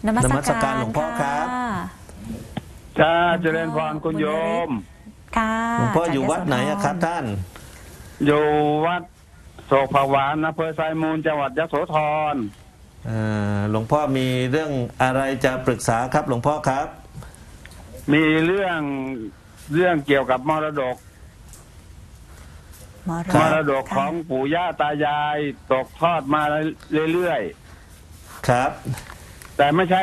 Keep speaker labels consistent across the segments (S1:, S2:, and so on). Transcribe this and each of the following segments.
S1: นมัสกา
S2: หลวงพ่อครับ
S3: จ้าเจริญพรคุณโยม
S1: ค่ะ
S2: หลวงพ่ออยู่วัดไหนอะครับท่าน
S3: อยู่วัดโศกผวานอำเภอไซมูลจังหวัดยโสธร
S2: หลวงพ่อมีเรื่องอะไรจะปรึกษาครับหลวงพ่อครับ
S3: มีเรื่องเกี่ยวกับมรดก
S2: ค
S3: ม
S2: บ
S3: รดกของปู่ย่าตายายตกทอดมาเรื่อย
S2: ครับ
S3: ๆแต่ไม่ใช่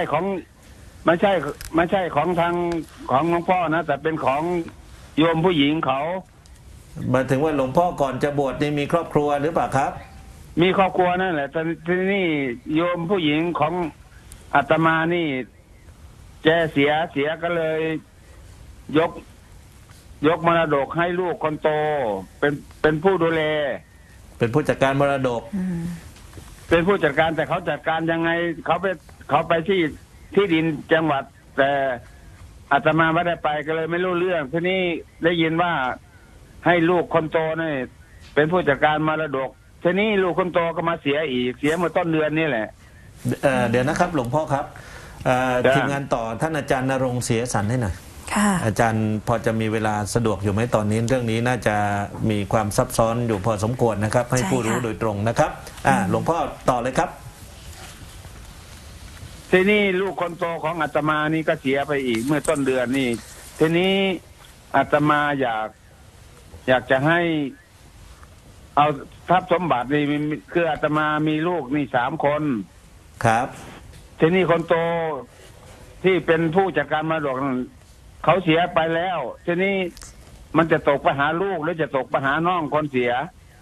S3: ของทางของหลวงพ่อนะแต่เป็นของโยมผู้หญิงเขา
S2: หมายถึงว่าหลวงพ่อก่อนจะบวชนี่มีครอบครัวหรือเปล่าครับ
S3: มีครอบครัวนั่นแหละแต่ที่นี่โยมผู้หญิงของอาตมานี่แกเสียก็เลยยกมรดกให้ลูกคนโตเป็นผู้ดูแล
S2: เป็นผู้จัดการมรดก
S3: เป็นผู้จัดการแต่เขาจัดการยังไงเขาไปที่ดินจังหวัด แต่อาตมาไม่ได้ไปก็เลยไม่รู้เรื่องทีนี้ได้ยินว่าให้ลูกคนโตนี่เป็นผู้จัดการมรดกทีนี้ลูกคนโตก็มาเสียเมื่อต้นเดือนนี่แหละ
S2: เดี๋ยวนะครับหลวงพ่อครับ
S3: จ้ะ
S2: ทีมงานต่อท่านอาจารย์ณรงค์เสียสันให้หน่อย
S1: ค่ะ
S2: อาจารย์พอจะมีเวลาสะดวกอยู่ไหมตอนนี้เรื่องนี้น่าจะมีความซับซ้อนอยู่พอสมควรนะครับ ให้
S1: ใช่
S2: ผู้รู้
S1: ค่ะ
S2: โดยตรงนะครับหลวงพ่อต่อเลยครับ
S3: ทีนี้ลูกคนโตของอาตมานี่ก็เสียไปอีกเมื่อต้นเดือนนี่ทีนี้อาตมาอยากจะให้เอาทรัพย์สมบัตินี่คืออาตมามีลูกนี่3 คน
S2: ครับ
S3: ทีนี้คนโตที่เป็นผู้จัดการมรดกนั่นเขาเสียไปแล้วทีนี้มันจะตกไปหาลูกหรือจะตกไปหาน้องคนเสีย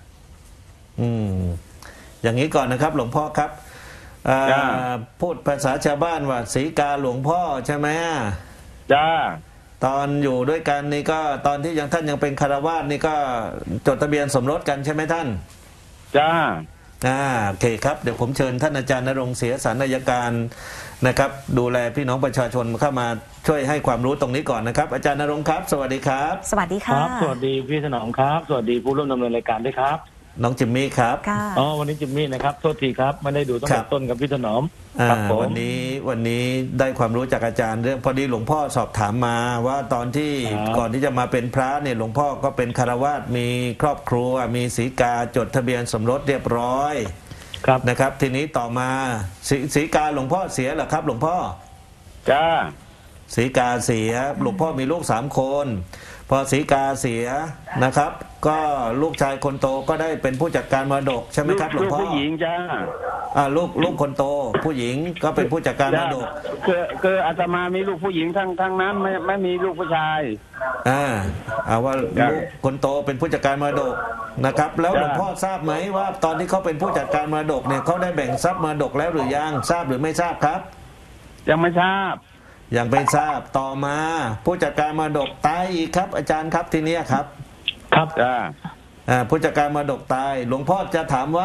S2: อย่างนี้ก่อนนะครับ หลวงพ่อครับ
S3: จ้า
S2: พูดภาษาชาวบ้านว่าสีกาหลวงพ่อใช่ไหม
S3: จ้า
S2: ตอนอยู่ด้วยกันนี่ก็ตอนที่ท่านยังเป็นคารวาสนี่ก็จดทะเบียนสมรสกันใช่ไหมท่าน
S3: จ้า
S2: โอเคครับเดี๋ยวผมเชิญท่านอาจารย์ณรงค์เสียสันอัยการนะครับดูแลพี่น้องประชาชนเข้ามาช่วยให้ความรู้ตรงนี้ก่อนนะครับอาจารย์ณรงค์ครับสวัสดีครับ
S1: สวัสดี
S4: ค
S1: ค่ะ
S4: รับสวัสดีพี่ถนอมครับ สวัสดีผู้ร่วมดำเนินรายการด้วยครับ
S2: น้องจิมมี่ครับ
S1: ค่ะ
S4: อ๋อวันนี้จิมมี่นะครับโทษทีครับไม่ได้ดูตั้ง
S2: ครั
S4: แต่
S2: บ
S4: ต้นกับพี่ถนอมครับผม
S2: วันนี้ได้ความรู้จากอาจารย์เรื่องพอดีหลวงพ่อสอบถามมาว่าตอนที่
S4: ครับ
S2: ก่อนที่จะมาเป็นพระเนี่ยหลวงพ่อก็เป็นคารวาสมีครอบครัวมีสีกาจดทะเบียนสมรสเรียบร้อย
S4: ครับ
S2: นะครับ ทีนี้ต่อมาสีกาหลวงพ่อเสียเหรอครับ หลวงพ่อ
S3: จ้า
S2: สีกาเสียหลวงพ่อมีลูก3 คน พอสีกาเสียนะครับ ก็ลูกชายคนโตก็ได้เป็นผู้จัดการมรดกใช่ไหมครับหลวงพ่อ
S3: ผู้หญิงจ้า
S2: ลูกคนโตผู้หญิงก็เป็นผู้จัดการมรดก
S3: คืออาตมามีลูกผู้หญิงทั้งนั้นไม่มีลูกผู้ชาย
S2: เอาว่า
S3: จ้ะ
S2: ลูกคนโตเป็นผู้จัดการมรดกนะครับ แล้ว
S3: จ้ะ
S2: หลวงพ่อทราบไหมว่าตอนที่เขาเป็นผู้จัดการมรดกเนี่ยเขาได้แบ่งทรัพย์มรดกแล้วหรือยังทราบหรือไม่ทราบครับ
S3: ยังไม่ทราบ
S2: ยังไม่ทราบต่อมาผู้จัดการมรดกตายอีกครับ อาจารย์ครับทีนี้ครับ
S4: ครับ
S3: จ้า
S2: ผู้จัดการมรดกตายหลวงพ่อจะถามว่า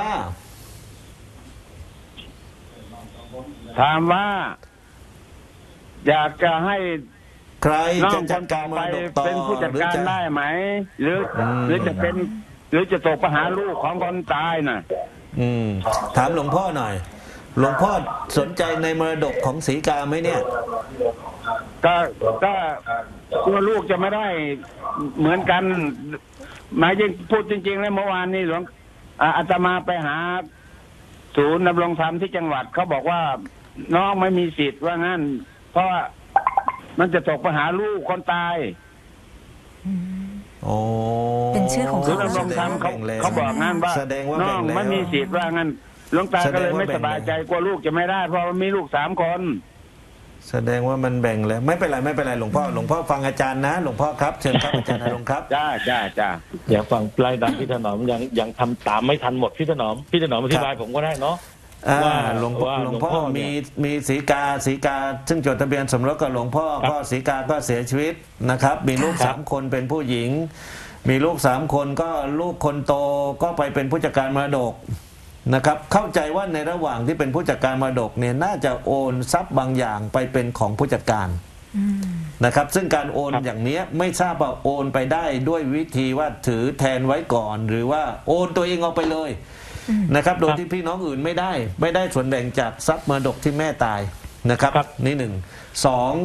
S3: ถามว่า อยากจะให้
S2: ใคร
S3: น้อ
S2: จะ
S3: งค
S2: จัด
S3: น
S2: กา
S3: ต่อ
S2: รม
S3: ไป
S2: รดกต่อ
S3: เป็นผู้จัดการ
S2: หรือจะ
S3: ได้ไหม หรือจะเป็นหรือจะตกไปหาลูกของคนตายน่ะ
S2: ถามหลวงพ่อหน่อย หลวงพ่อสนใจในมรดกของสีกาไหมเนี่ย
S3: ก็กลัวลูกจะไม่ได้เหมือนกัน หมายถึงพูดจริงๆแล้วเมื่อวานนี้หลวงอาตมาไปหา ศูนย์ดำรงธรรมที่จังหวัดเขาบอกว่าน้องไม่มีสิทธิ์ว่างั้น เพราะว่ามันจะตกไปหาลูกคนตาย
S2: โอ้
S1: เป็นชื่อของ
S3: ศูนย์
S1: เขา
S3: ดำรงธรรมเขาบอกงั้นว่า
S2: แสดงว่า
S3: น้อง
S2: แบ่งแล้ว
S3: ไม่มีสิทธิ์ว่างั้นหลวงตาก็เลยไม่สบายใจกลัวลูกจะไม่ได้เพราะว่ามีลูก3 คน
S2: แสดงว่ามันแบ่งแล้วไม่เป็นไรหลวงพ่อฟังอาจารย์นะหลวงพ่อครับเชิญครับอาจารย์ณรงค์ครับ
S3: จ้า
S4: อยากฟังไล่ตามพี่ถนอมยังทำตามไม่ทันหมดพี่ถนอมอธิบายผมก็ได้เนาะ ว่า
S2: หลวง
S4: ว่า
S2: พ่อ
S4: หลวงพ่อเนี่ย
S2: มีสีกาซึ่งจดทะเบียนสมรสกับหลวงพ่อ
S4: ครับ
S2: ก็สีกาก็เสียชีวิตนะครับ มีลูก
S4: ครับ
S2: 3 คนเป็นผู้หญิง มีลูก3 คนก็ลูกคนโตก็ไปเป็นผู้จัดการมรดกนะครับ เข้าใจว่าในระหว่างที่เป็นผู้จัดการมรดกเนี่ยน่าจะโอนทรัพย์บางอย่างไปเป็นของผู้จัดการนะครับ ซึ่งการโอน
S4: ครับ
S2: อย่างเนี้ยไม่ทราบว่าโอนไปได้ด้วยวิธีว่าถือแทนไว้ก่อน หรือว่าโอนตัวเองเอาไปเลยนะครับ โดยที่พี่น้องอื่นไม่ได้ส่วนแบ่งจากทรัพย์มรดกที่แม่ตายนะครับ
S4: ครับ
S2: นี่หนึ่งสอง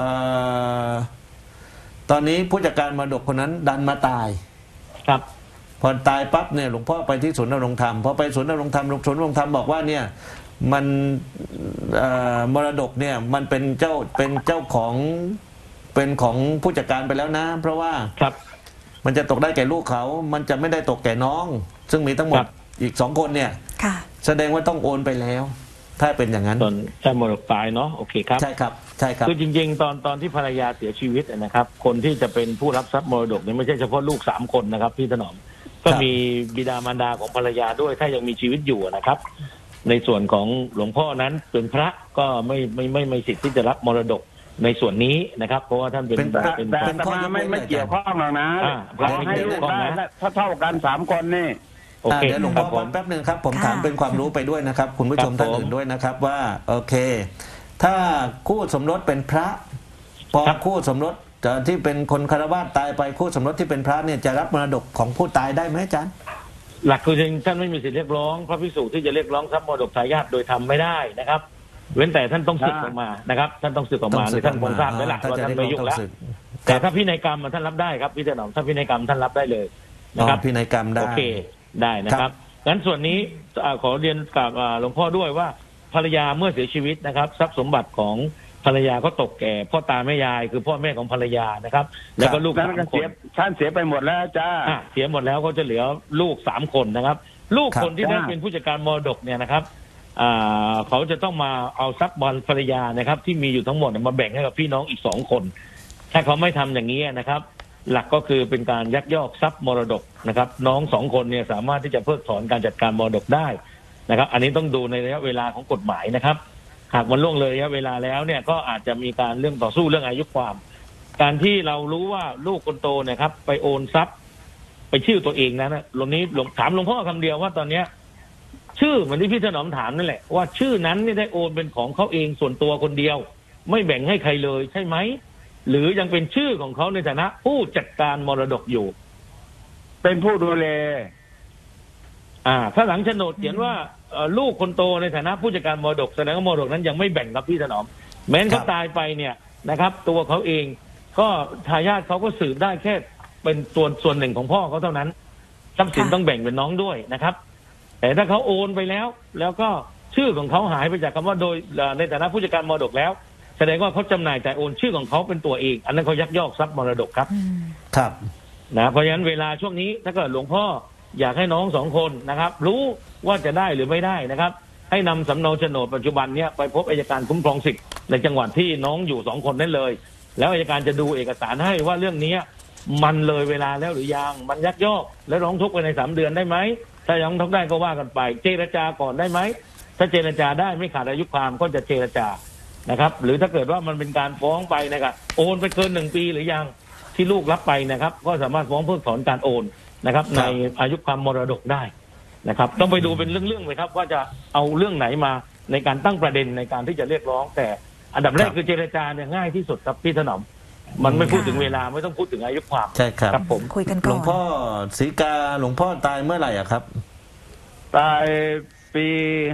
S2: ตอนนี้ผู้จัดการมรดกคนนั้นดันมาตาย
S4: ครับ
S2: พอตายปั๊บเนี่ยหลวงพ่อไปที่ศูนย์ดำรงธรรมพอไปศูนย์ดำรงธรรมศูนย์ดำรงธรรมบอกว่าเนี่ยมันมรดกเนี่ยมันเป็นเจ้าของเป็นของผู้จัดการไปแล้วนะ เพราะว่า
S4: ครับ
S2: มันจะตกได้แก่ลูกเขามันจะไม่ได้ตกแก่น้อง ซึ่งมีทั้งหมด
S4: ครับ
S2: อีก2 คนเนี่ย
S1: ค่ะ
S2: แสดงว่าต้องโอนไปแล้ว ถ้าเป็นอย่างนั้น
S4: ส่วนใช่มรดกตายเนาะโอเคครับ
S2: ใช่ครับใช่ครับ
S4: คือจริงๆตอนที่ภรรยาเสียชีวิตนะครับ คนที่จะเป็นผู้รับทรัพย์มรดกเนี่ยไม่ใช่เฉพาะลูก3 คนนะครับพี่ถนอมก็มีบิดามารดาของภรรยาด้วยถ้ายังมีชีวิตอยู่นะครับ ในส่วนของหลวงพ่อนั้นเป็นพระก็ไม่สิทธิ์ที่จะรับมรดกในส่วนนี้นะครับ เพราะว่าท่านเป็น
S2: เป็นพระ
S4: เป็น
S3: แต่
S4: พระ
S3: อาตมาไม่เกี่ยวข้องหรอกนะ
S4: พระ
S3: ขอให้ลูก
S4: ไม่
S3: ได้
S4: เกี่ยวข้องนะ
S3: เท่ากัน3 คนนี่
S4: โอเค
S2: เดี๋ยวหลวง
S4: ค
S2: พ่
S4: รั
S2: อบ
S4: ผม
S2: แป๊บหนึ่งครับผม
S1: ค่ะ
S2: ถามเป็นความรู้ไปด้วยนะครับ คุณผู้ชม
S4: ครับ
S2: ท่าน
S4: ผม
S2: อื่นด้วยนะครับว่าโอเค ถ้าคู่สมรสเป็นพระพอ
S4: ครับ
S2: คู่สมรสที่เป็นคนคารวะตายไปคู่สมรสที่เป็นพระเนี่ยจะรับมรดกของผู้ตายได้ไหมอาจารย์
S4: หลักคือจริงท่านไม่มีสิทธิ์เรียกร้องพระภิกษุที่จะเรียกร้องทรัพย์มรดกทายาทโดยทำไม่ได้นะครับ เว้นแต่ท่านต้องสึกออกมานะครับ ท่านต้องสึกออกมาหรือท่านคงทราบไว้หลักว่าท่านไม่ยุ่งแล้วแต่ถ้าพินัยกรรมท่านรับได้ครับพี่ถนอมถ้าพินัยกรรมท่านรับได้เลยนะครับ
S2: พินัยกรรมได้
S4: โอเคได้นะครับงั้นส่วนนี้ขอเรียนกับหลวงพ่อด้วยว่าภรรยาเมื่อเสียชีวิตนะครับ ทรัพย์สมบัติของภรรยาก็ตกแก่พ่อตาแม่ยายคือพ่อแม่ของภรรยานะครับ แล้วก็ลูก
S3: ท่านก็
S4: 3 ค
S3: เสีย
S4: น
S3: ท่านเสียไปหมดแล้วจ้า
S4: เสียหมดแล้วก็จะเหลือลูก3 คนนะครับ ลูก
S2: ครับ
S4: คนที่ได้
S3: จ้า
S4: เป็นผู้จัดการมรดกเนี่ยนะครับเขาจะต้องมาเอาทรัพย์บอลภรรยานะครับ ที่มีอยู่ทั้งหมดมาแบ่งให้กับพี่น้องอีก2 คน ถ้าเขาไม่ทำอย่างนี้นะครับ หลักก็คือเป็นการยักยอกทรัพย์มรดกนะครับ น้อง2 คนเนี่ยสามารถที่จะเพิกถอนการจัดการมรดกได้นะครับ อันนี้ต้องดูในระยะเวลาของกฎหมายนะครับ หากมันล่วงเลยระยะเวลาแล้วเนี่ยก็อาจจะมีการเรื่องต่อสู้เรื่องอายุความ การที่เรารู้ว่าลูกคนโตเนี่ยครับไปโอนทรัพย์ไปชื่อตัวเองนั้นนะตรงนี้ถามหลวงพ่อคำเดียวว่าตอนเนี้ย ชื่อเหมือนที่พี่ถนอมถามนั่นแหละว่าชื่อนั้นนี่ได้โอนเป็นของเขาเองส่วนตัวคนเดียว ไม่แบ่งให้ใครเลยใช่ไหมหรือยังเป็นชื่อของเขาในฐานะผู้จัดการมรดกอยู่
S3: เป็นผู้ดูแล
S4: ถ้าหลังโฉนดเขียนว่าลูกคนโตในฐานะผู้จัดการมรดกแสดงว่ามรดกนั้นยังไม่แบ่งกับพี่ถนอม แม้นเขาตายไปเนี่ยนะครับ ตัวเขาเองก็ทายาทเขาก็สืบได้แค่เป็นส่วนหนึ่งของพ่อเขาเท่านั้นทรัพย์สินต้องแบ่งเป็นน้องด้วยนะครับ แต่ถ้าเขาโอนไปแล้วก็ชื่อของเขาหายไปจากคำว่าโดยในฐานะผู้จัดการมรดกแล้ว แสดงว่าเขาจำหน่ายแต่โอนชื่อของเขาเป็นตัวเอง อันนั้นเขายักยอกทรัพย์มรดกครับ
S2: ครับ
S4: นะเพราะฉะนั้นเวลาช่วงนี้ถ้าเกิดหลวงพ่ออยากให้น้อง2 คนนะครับ รู้ว่าจะได้หรือไม่ได้นะครับ ให้นำสำเนาโฉนดปัจจุบันเนี้ยไปพบอัยการคุ้มครองสิทธิ์ในจังหวัดที่น้องอยู่2 คนนั้นเลย แล้วอัยการจะดูเอกสารให้ว่าเรื่องนี้มันเลยเวลาแล้วหรือยังมันยักยอกแล้วร้องทุกข์ไปใน3 เดือนได้ไหมถ้ายังทุกข์ได้ก็ว่ากันไปเจรจาก่อนได้ไหมถ้าเจรจาได้ไม่ขาดอายุความก็จะเจรจานะครับ หรือถ้าเกิดว่ามันเป็นการฟ้องไปนะครับโอนไปเกิน1 ปีหรือยังที่ลูกรับไปนะครับ ก็สามารถฟ้องเพิกถอนการโอนนะครับ ในอายุความมรดกได้นะครับ ต้องไปดูเป็นเรื่องๆเลยครับว่าจะเอาเรื่องไหนมาในการตั้งประเด็นในการที่จะเรียกร้อง แต่อันดับแรกคือเจรจาเนี่ยง่ายที่สุดครับพี่ถนอมมันไม่พูดถึงเวลาไม่ต้องพูดถึงอายุความ
S2: ใช่ครับ
S4: ครับผม
S1: คุยกัน
S2: หล
S1: ก่
S2: ว
S1: อง น
S2: พ่อศรีกาหลวงพ่อตายเมื่อไหร่อะครับ
S3: ตายปี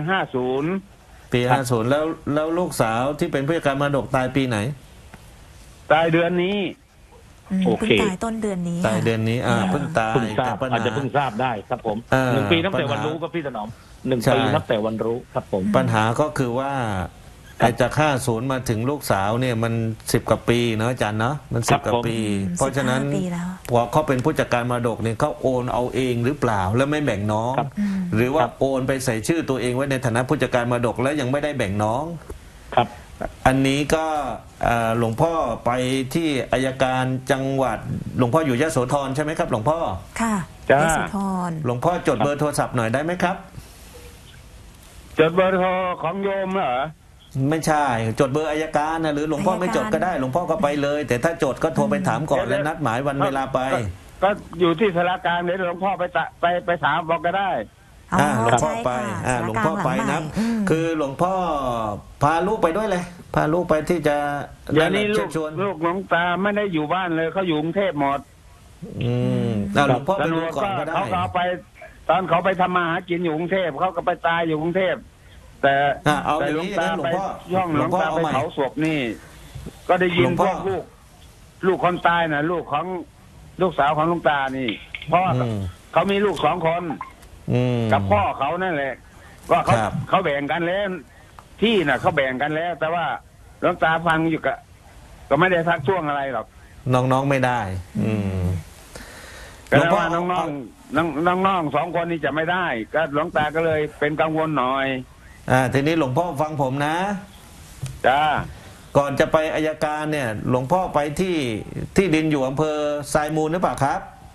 S3: 50
S2: ปี50แล้วลูกสาวที่เป็นผู้จัดการมรดกตายปีไหน
S3: ตายเดือนนี้
S4: โอ
S1: เพิ่
S4: เค
S1: งตายต้นเดือนนี้
S2: ตายเดือนนี้เพิ่งตาย
S4: เพิ่งทราบ
S2: แต่ปัญห
S4: อาจจะเพิ่งทราบได้ครับผม 1 ปีนับแต่วันรู้ก็พี่ถนอม1 ปีนับแต่วันรู้ครับผม
S2: ปัญหาก็คือว่าไอ้จาก50มาถึงลูกสาวเนี่ยมัน10 กว่าปีเนาะอาจารย์เนาะมัน
S4: ครับ
S2: 10 กว่า
S4: ผม
S2: ปี เพราะฉะนั้น
S1: 15 ปีแล้ว
S2: พอเขาเป็นผู้จัดการมรดกเนี่ยเขาโอนเอาเองหรือเปล่าแล้วไม่แบ่งน้อง
S4: ครับ
S2: หรือว่า
S4: ครับ
S2: โอนไปใส่ชื่อตัวเองไว้ในฐานะผู้จัดการมรดกแล้วยังไม่ได้แบ่งน้อง
S4: ครับ
S2: อันนี้ก็หลวงพ่อไปที่อัยการจังหวัดหลวงพ่ออยู่ยโสธรใช่ไหมครับหลวงพ่อ
S1: ค่ะ
S3: จ้า
S1: ยโสธร
S2: หลวงพ่อจดเบอร์โทรศัพท์หน่อยได้ไหมครับ
S3: จดเบอร์โทรของโยมเหรอ
S2: ไม่ใช่จดเบอร์อัยการนะหรือหลวงพ่อไม่จดก็ได้หลวงพ่อก็ไปเลย แต่ถ้าจดก็โทรไปถามก่อนและนัดหมายวันเวลาไป
S3: ก็อยู่ที่สารกลางเดี๋ยวหลวงพ่อไปถามบอกก็ได้
S2: หลวงพ่อ
S1: ใช่
S2: ไป
S1: ค่ะ
S2: หลวงพ่อไปนะ
S1: สารกลางหลังใหม่
S2: คือหลวงพ่อพาลูกไปด้วยเลย พาลูกไปที่จะ
S3: เดี๋ยวนี้
S2: เชิ
S3: ลู
S2: ญ
S3: ก
S2: ชวน
S3: ลูกหลวงตาไม่ได้อยู่บ้านเลยเขาอยู่กรุงเทพหมด
S2: หลวงพ่อไปดูก่อนก็ได้
S3: เขาไปตอนเขาไปทำมาหากินอยู่กรุงเทพเขาก็ไปตายอยู่กรุงเทพแต่
S2: เอา
S3: แต่
S2: อย่าง
S3: หลวง
S2: นี้
S3: ตา
S2: หลว
S3: ไป
S2: งพ่อ
S3: ช่องห
S2: ห
S3: ล
S2: ล
S3: ว
S2: ว
S3: ง
S2: งพ่อ
S3: ตา
S2: เอา
S3: ไป
S2: ใหม่
S3: เผาศพนี่ ก็ได้ยิ
S2: หล
S3: น
S2: วง
S3: พ
S2: พ่อ
S3: วกลูกคนตายนะลูกของลูกสาวของหลวงตานี่พ่ออ
S2: ม
S3: เขามีลูก2 คน
S2: อืม
S3: กับพ่อเขานั่นแหละว่าเขา
S2: ครับ
S3: เขาแบ่งกันแล้วที่น่ะเขาแบ่งกันแล้ว แต่ว่าหลวงตาฟังอยู่ก็ไม่ได้ทักท้วงอะไรหรอก
S2: น้องๆไม่ได้ อืม
S3: ก็เลยว่าน้องๆ2 คนนี่จะไม่ได้ ก็หลวงตาก็เลยเป็นกังวลหน่อย
S2: ทีนี้หลวงพ่อฟังผมนะ
S3: จ้า
S2: ก่อนจะไปอัยการเนี่ย หลวงพ่อไปที่ดินอยู่อำเภอทรายมูลหรือเปล่าครับ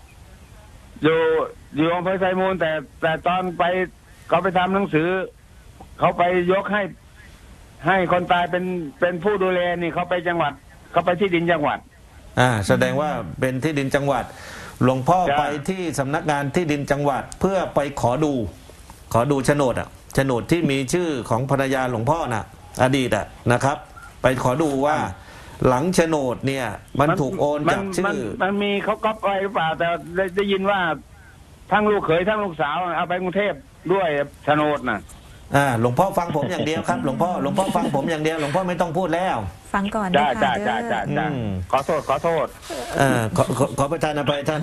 S3: อยู่อำเภอไซมูลแต่ตอนไปเขาไปทำหนังสือ เขาไปยกให้คนตายเป็นผู้ดูแลนี่เขาไปจังหวัดเขาไปที่ดินจังหวัด
S2: แสดงว่าเป็นที่ดินจังหวัด หลวงพ่อ
S3: จ้ะ
S2: ไปที่สำนักงานที่ดินจังหวัด เพื่อไปขอดูโฉนดโฉนดที่มีชื่อของภรรยาหลวงพ่อน่ะ อดีตนะครับ ไปขอดูว่า หลังโฉนดเนี่ย มันถูกโอนจากชื่อ
S3: มันมีเขาก๊อปไว้หรือเปล่า แต่ได้ยินว่าทั้งลูกเขยทั้งลูกสาวเอาไปกรุงเทพด้วยโฉนดน่ะ
S2: หลวงพ่อฟังผมอย่างเดียวครับ หลวงพ่อฟังผมอย่างเดียวหลวงพ่อไม่ต้องพูดแล้ว
S1: ฟังก่อน
S3: จ้า
S1: นะคะ
S3: จ้า
S1: เด้
S3: จ้า
S1: อ
S3: จ้า
S2: อืม
S3: ขอโทษ
S2: ขอประทานอภัยท่าน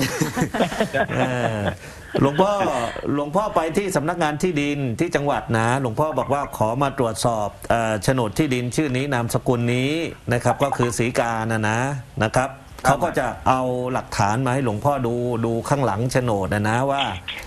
S2: หลวงพ่อไปที่สำนักงานที่ดินที่จังหวัดนะ หลวงพ่อบอกว่าขอมาตรวจสอบโฉนดที่ดินชื่อนี้นามสกุลนี้นะครับ ก็คือศรีกานะครับ เขาก็จะเอาหลักฐานมาให้หลวงพ่อดูข้างหลังโฉนดนะว่า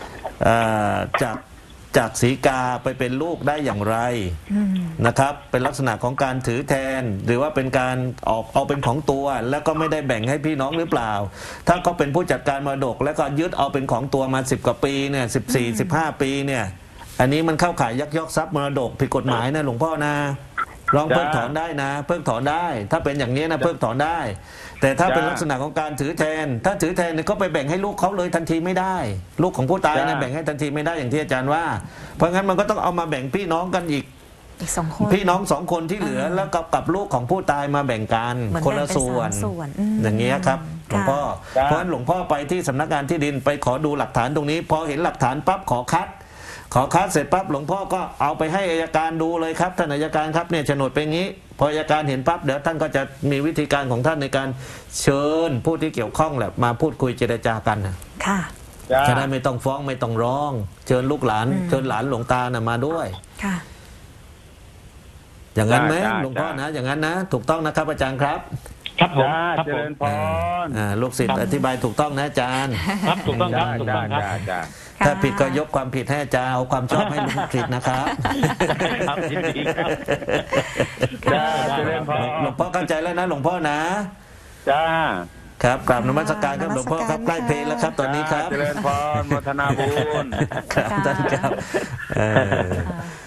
S2: จากศรีกาไปเป็นลูกได้อย่างไร นะครับเป็นลักษณะของการถือแทน หรือว่าเป็นการเอาเป็นของตัว แล้วก็ไม่ได้แบ่งให้พี่น้องหรือเปล่า ถ้าเขาเป็นผู้จัดการมรดก แล้วก็ยึดเอาเป็นของตัวมา10 กว่าปีเนี่ย14-15 ปีเนี่ยอันนี้มันเข้าข่ายยักยอกทรัพย์มรดกผิดกฎหมายนะหลวงพ่อนะลองเพิกถอนได้นะเพิกถอนได้ ถ้าเป็นอย่างนี้นะเพิกถอนได้ แต่ถ้าเป็นลักษณะของการถือแทน ถ้าถือแทนเนี่ยก็ไปแบ่งให้ลูกเขาเลยทันทีไม่ได้ ลูกของผู้ตายเนี่ยแบ่งให้ทันทีไม่ได้อย่างที่อาจารย์ว่า เพราะงั้นมันก็ต้องเอามาแบ่งพี่น้องกันอีก
S1: 2 คน
S2: พี่น้อง2 คนที่เหลือแล้วกับลูกของผู้ตายมาแบ่งกัน
S1: เหมือน
S2: คนละ
S1: แบ่งเป็น
S2: ส่วน
S1: 3 ส่วน
S2: อย่างเงี้ยครับหลวงพ่อ
S3: ค่ะ
S2: เพราะฉะนั้นหลวงพ่อไปที่สำนักงานที่ดินไปขอดูหลักฐานตรงนี้ พอเห็นหลักฐานปั๊บขอคัดเสร็จปั๊บหลวงพ่อก็เอาไปให้อัยการดูเลยครับท่านอัยการครับเนี่ยโฉนดเป็นงี้ พออัยการเห็นปั๊บเดี๋ยวท่านก็จะมีวิธีการของท่านในการเชิญผู้ที่เกี่ยวข้องแหละมาพูดคุยเจรจากันนะ
S1: ค่ะ
S3: จ้า
S2: จะได้ไม่ต้องฟ้องไม่ต้องร้อง เชิญลูกหลานเชิญหลานหลวงตาน่ะมาด้วย
S1: ค่ะ
S2: อย่างนั้นไหม
S3: จ้า
S2: หลวงพ่อนะอย่างนั้นนะถูกต้องนะครับอาจารย์ครับ
S4: ครับผม
S3: จ้า
S4: ครับ
S3: เจ
S4: ผม
S3: ริญพร
S2: ลูกศิษย์อธิบายถูกต้องนะอาจารย์
S4: ครับถูกต้องครับถูกต้องครับ
S3: จ้า
S2: ถ้าผิดก็ยกความผิดให้อาจารย์เอาความชอบให้ลูกศิษย์นะครับ
S4: ครับยินดีครับ
S3: จ้าเจริญพร
S2: หลวงพ่อเข้าใจแล้วนะหลวงพ่อนะ
S3: จ้า
S2: ครับกราบนมัสการครับหลวงพ่อครับใกล้เพลงแล้วครับ ตอนนี้ครับ
S3: เจริญพรโมทนาบุญ
S2: ครับท่านครับ